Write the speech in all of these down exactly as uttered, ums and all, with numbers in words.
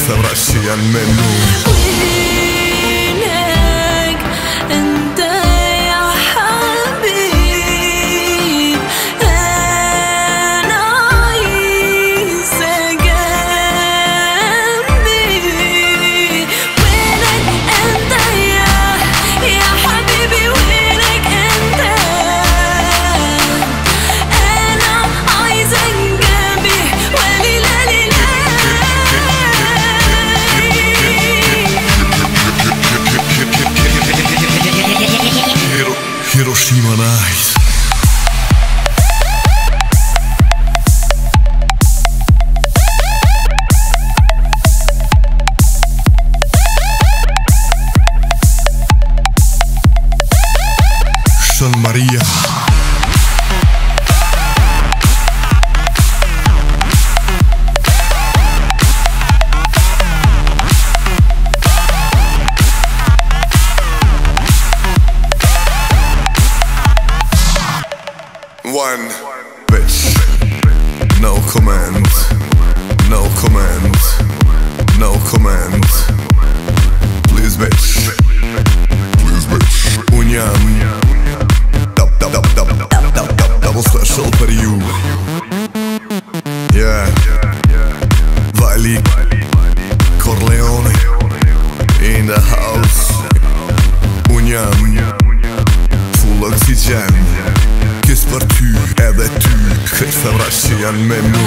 خسة برشي المنون. وينك انت يا حبيب؟ انا عايزة جنبي. وينك انت يا يا حبيبي؟ وينك انت؟ انا عايزة جنبي وليلة ليلة. Hiroshima nice. San Maria. One bitch, no comment, no comment, no comment. Please bitch, please bitch. Uniam, dub dub dub dub dub dub dub double special for you. Yeah, Vali Corleone in the house. Uniam, full oxygen. Kiss për ty edhe ty, khesa vrashi janë me mu.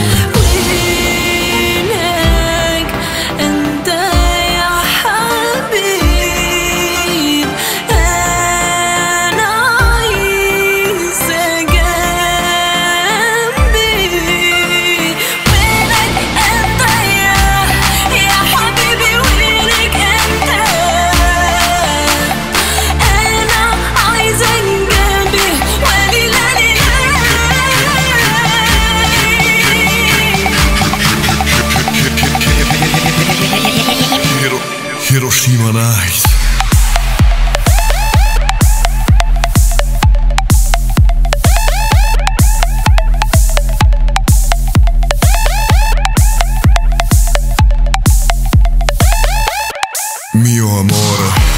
وينك انت يا حبيب؟ انا عايزة جنبي. وينك انت يا يا حبيبي؟ وينك انت؟ انا عايزة جنبي وليلة. Hiroshima nice. Mio amore.